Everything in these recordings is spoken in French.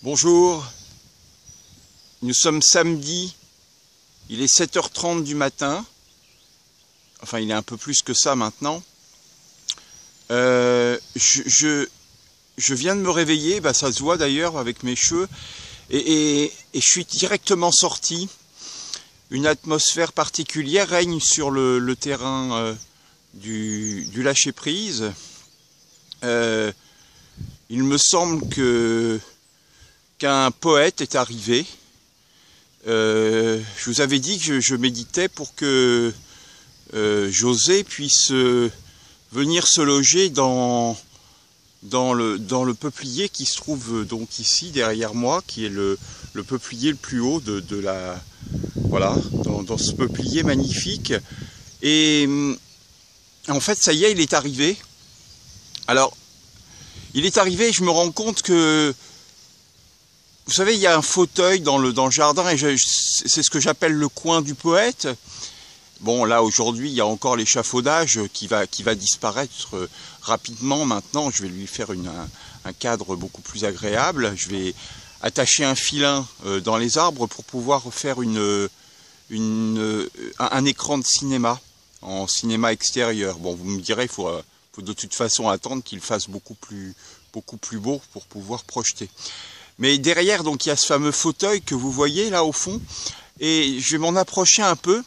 Bonjour, nous sommes samedi, il est 7h30 du matin, enfin il est un peu plus que ça maintenant. Je viens de me réveiller, ça se voit d'ailleurs avec mes cheveux, et je suis directement sorti. Une atmosphère particulière règne sur le terrain du lâcher-prise. Il me semble qu'un poète est arrivé. Je vous avais dit que je méditais pour que José puisse venir se loger dans le peuplier qui se trouve donc ici derrière moi, qui est le peuplier le plus haut de la... Voilà, dans ce peuplier magnifique. Et en fait, ça y est, il est arrivé. Alors, il est arrivé et je me rends compte que, vous savez, il y a un fauteuil dans le jardin, et c'est ce que j'appelle le coin du poète. Bon, là, aujourd'hui, il y a encore l'échafaudage qui va disparaître rapidement. Maintenant, je vais lui faire un cadre beaucoup plus agréable. Je vais attacher un filin dans les arbres pour pouvoir faire un écran de cinéma, en cinéma extérieur. Bon, vous me direz, il faut de toute façon attendre qu'il fasse beaucoup plus beau pour pouvoir projeter. Mais derrière, donc, il y a ce fameux fauteuil que vous voyez là au fond, et je vais m'en approcher un peu.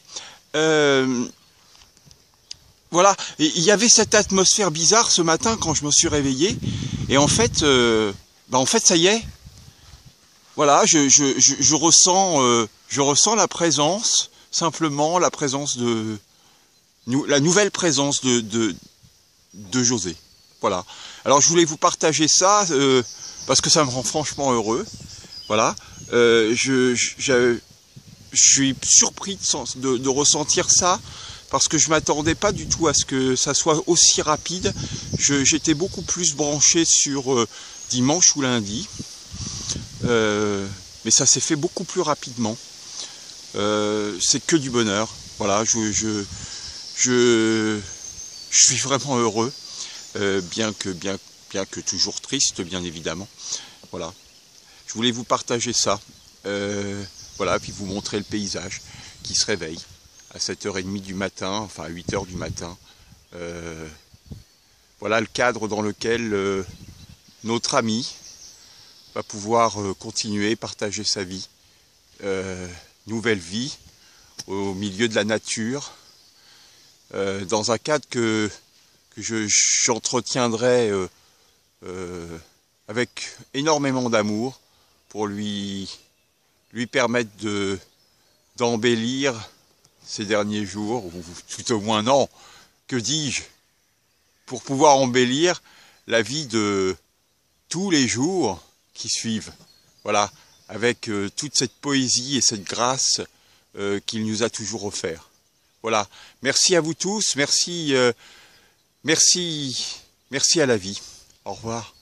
Voilà, et il y avait cette atmosphère bizarre ce matin quand je me suis réveillé, et en fait, ça y est. Voilà, je ressens la présence, simplement la présence la nouvelle présence de José. Voilà. Alors je voulais vous partager ça parce que ça me rend franchement heureux. Voilà. Je suis surpris de ressentir ça parce que je m'attendais pas du tout à ce que ça soit aussi rapide. J'étais beaucoup plus branché sur dimanche ou lundi. Mais ça s'est fait beaucoup plus rapidement. C'est que du bonheur. Voilà, je suis vraiment heureux, bien que toujours triste, bien évidemment. Voilà, je voulais vous partager ça. Voilà, puis vous montrer le paysage qui se réveille à 7h30 du matin, enfin à 8h du matin. Voilà le cadre dans lequel notre ami va pouvoir continuer, partager sa vie, nouvelle vie, au milieu de la nature, dans un cadre que j'entretiendrai avec énormément d'amour pour lui permettre d'embellir ces derniers jours, ou tout au moins non, que dis-je, pour pouvoir embellir la vie de tous les jours qui suivent, voilà, avec toute cette poésie et cette grâce qu'il nous a toujours offert. Voilà, merci à vous tous, merci à la vie. Au revoir.